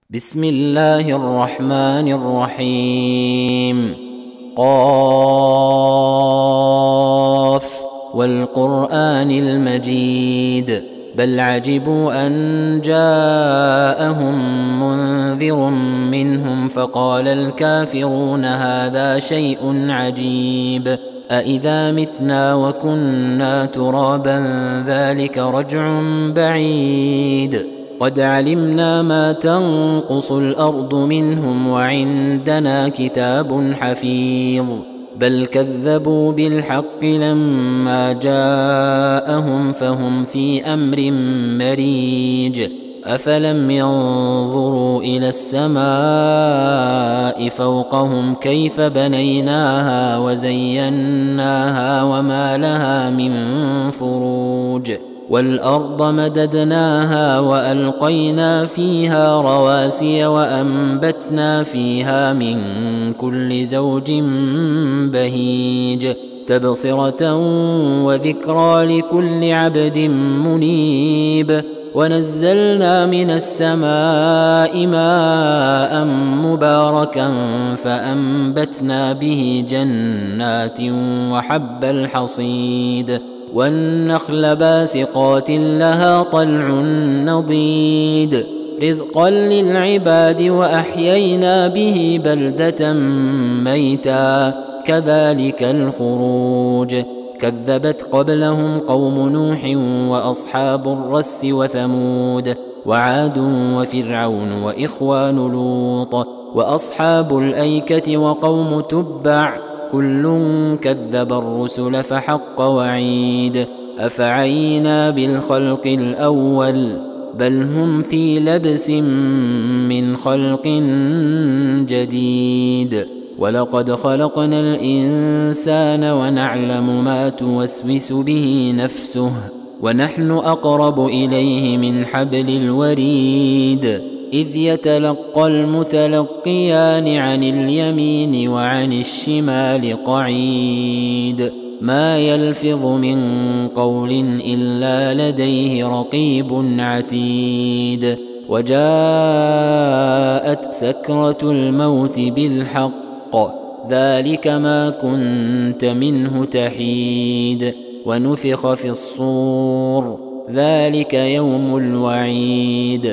بسم الله الرحمن الرحيم. قاف والقرآن المجيد بل عجبوا أن جاءهم منذر منهم فقال الكافرون هذا شيء عجيب أإذا متنا وكنا ترابا ذلك رجع بعيد قد علمنا ما تنقص الأرض منهم وعندنا كتاب حفيظ بل كذبوا بالحق لما جاءهم فهم في أمر مريج أفلم ينظروا إلى السماء فوقهم كيف بنيناها وزيناها وما لها من فروج والأرض مددناها وألقينا فيها رواسي وأنبتنا فيها من كل زوج بهيج تبصرة وذكرى لكل عبد منيب ونزلنا من السماء ماء مباركا فأنبتنا به جنات وحب الحصيد والنخل باسقات لها طلع نضيد رزقا للعباد وأحيينا به بلدة ميتا كذلك الخروج كذبت قبلهم قوم نوح وأصحاب الرس وثمود وعاد وفرعون وإخوان لوط وأصحاب الأيكة وقوم تبع كل كذب الرسل فحق وعيد أفعينا بالخلق الأول بل هم في لبس من خلق جديد ولقد خلقنا الإنسان ونعلم ما توسوس به نفسه ونحن أقرب إليه من حبل الوريد إذ يتلقى المتلقيان عن اليمين وعن الشمال قعيد ما يلفظ من قول إلا لديه رقيب عتيد وجاءت سكرة الموت بالحق ذلك ما كنت منه تحيد ونفخ في الصور ذلك يوم الوعيد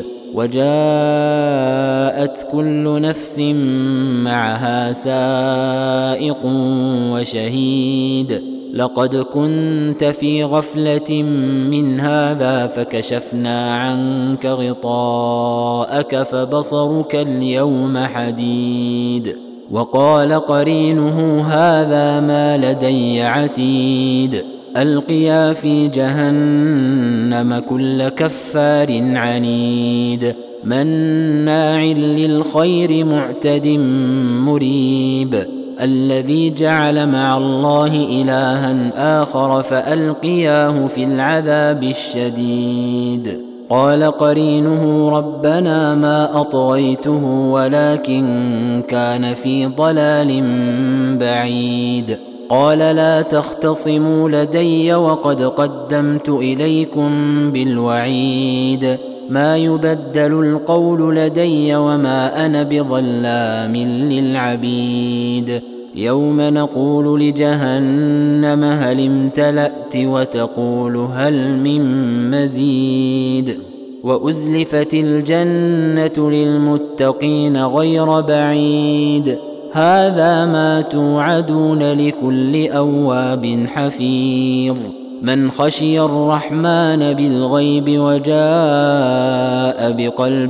وجاءت كل نفس معها سائق وشهيد لقد كنت في غفلة من هذا فكشفنا عنك غطاءك فبصرك اليوم حديد وقال قرينه هذا ما لدي عتيد ألقيا في جهنم كل كفار عنيد مناع للخير معتد مريب الذي جعل مع الله إلها آخر فألقياه في العذاب الشديد قال قرينه ربنا ما أطغيته ولكن كان في ضلال بعيد قال لا تختصموا لدي وقد قدمت إليكم بالوعيد ما يبدل القول لدي وما أنا بظلام للعبيد يوم نقول لجهنم هل امتلأت وتقول هل من مزيد وأزلفت الجنة للمتقين غير بعيد هذا ما توعدون لكل أواب حفيظ من خشي الرحمن بالغيب وجاء بقلب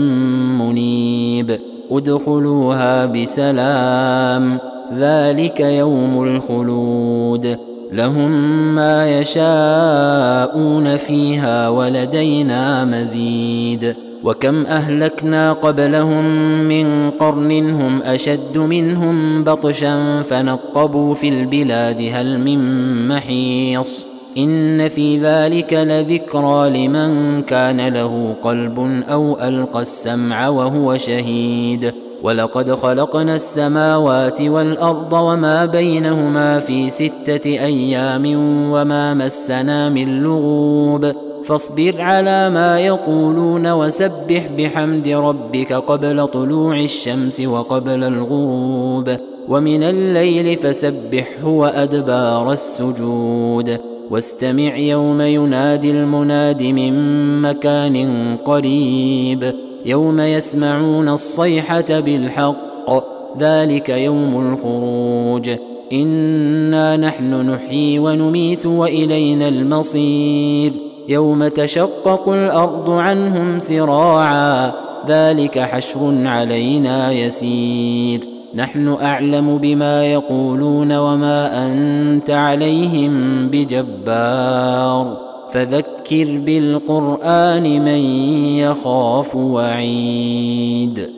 منيب ادخلوها بسلام ذلك يوم الخلود لهم ما يشاءون فيها ولدينا مزيد وكم أهلكنا قبلهم من قرن هم أشد منهم بطشا فنقبوا في البلاد هل من محيص إن في ذلك لذكرى لمن كان له قلب أو ألقى السمع وهو شهيد ولقد خلقنا السماوات والأرض وما بينهما في 6 أيام وما مسنا من لغوب فاصبر على ما يقولون وسبح بحمد ربك قبل طلوع الشمس وقبل الغروب ومن الليل فسبحه وأدبار السجود واستمع يوم ينادي المناد من مكان قريب يوم يسمعون الصيحة بالحق ذلك يوم الخروج إنا نحن نحيي ونميت وإلينا المصير يوم تشقق الأرض عنهم سراعا ذلك حشر علينا يسير نحن أعلم بما يقولون وما أنت عليهم بجبار فذكر بالقرآن من يخاف وعيد.